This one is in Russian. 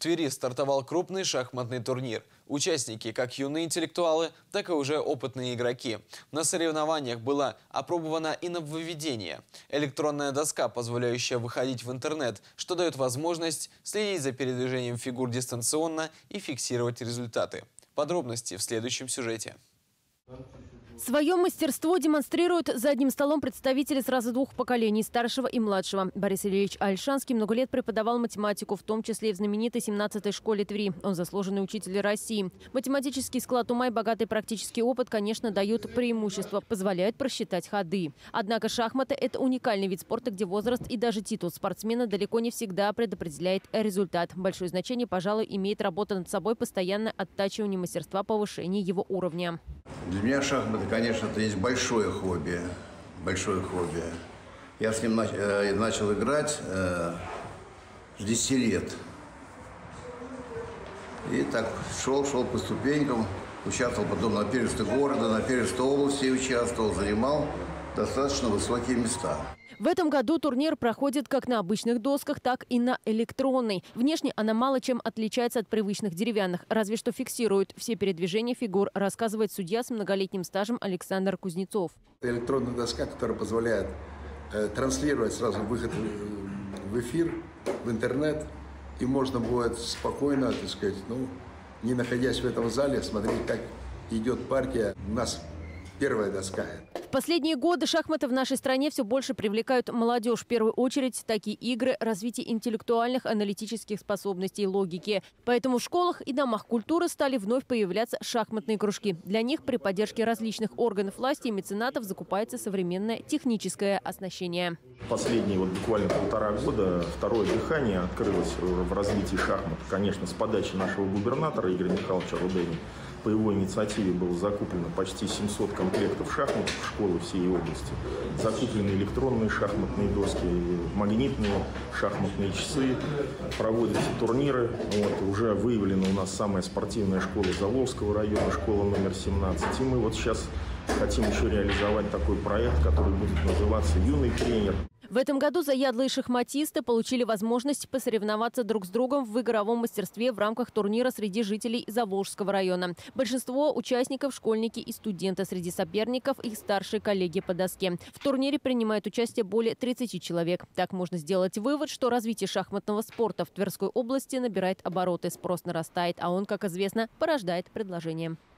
Твери стартовал крупный шахматный турнир. Участники как юные интеллектуалы, так и уже опытные игроки. На соревнованиях было опробовано и нововведение. Электронная доска, позволяющая выходить в интернет, что дает возможность следить за передвижением фигур дистанционно и фиксировать результаты. Подробности в следующем сюжете. Свое мастерство демонстрируют за одним столом представители сразу двух поколений – старшего и младшего. Борис Ильич Альшанский много лет преподавал математику, в том числе и в знаменитой 17-й школе Твери. Он заслуженный учитель России. Математический склад ума и богатый практический опыт, конечно, дают преимущество, позволяют просчитать ходы. Однако шахматы – это уникальный вид спорта, где возраст и даже титул спортсмена далеко не всегда предопределяет результат. Большое значение, пожалуй, имеет работа над собой, постоянное оттачивание мастерства, повышение его уровня. Для меня шахматы, конечно, это есть большое хобби. Большое хобби. Я с ним начал играть с 10 лет. И так шел по ступенькам, участвовал потом на первенстве города, на первенстве области участвовал, занимал достаточно высокие места. В этом году турнир проходит как на обычных досках, так и на электронной. Внешне она мало чем отличается от привычных деревянных, разве что фиксирует все передвижения фигур, рассказывает судья с многолетним стажем Александр Кузнецов. Электронная доска, которая позволяет транслировать сразу выход в эфир, в интернет, и можно будет спокойно, так сказать, не находясь в этом зале, смотреть, как идет партия. У нас первая доска. В последние годы шахматы в нашей стране все больше привлекают молодежь. В первую очередь такие игры – развитие интеллектуальных, аналитических способностей и логики. Поэтому в школах и домах культуры стали вновь появляться шахматные кружки. Для них при поддержке различных органов власти и меценатов закупается современное техническое оснащение. Последние буквально 1,5 года второе дыхание открылось в развитии шахмат. Конечно, с подачи нашего губернатора Игоря Михайловича Рудени. По его инициативе было закуплено почти 700 комплектов шахмат в школы всей области. Закуплены электронные шахматные доски, магнитные шахматные часы. Проводятся турниры. Уже выявлена у нас самая спортивная школа Заволжского района, школа номер 17. И мы сейчас хотим еще реализовать такой проект, который будет называться «Юный тренер». В этом году заядлые шахматисты получили возможность посоревноваться друг с другом в игровом мастерстве в рамках турнира среди жителей Заволжского района. Большинство участников – школьники и студенты. Среди соперников – их старшие коллеги по доске. В турнире принимает участие более 30 человек. Так можно сделать вывод, что развитие шахматного спорта в Тверской области набирает обороты. Спрос нарастает, а он, как известно, порождает предложение.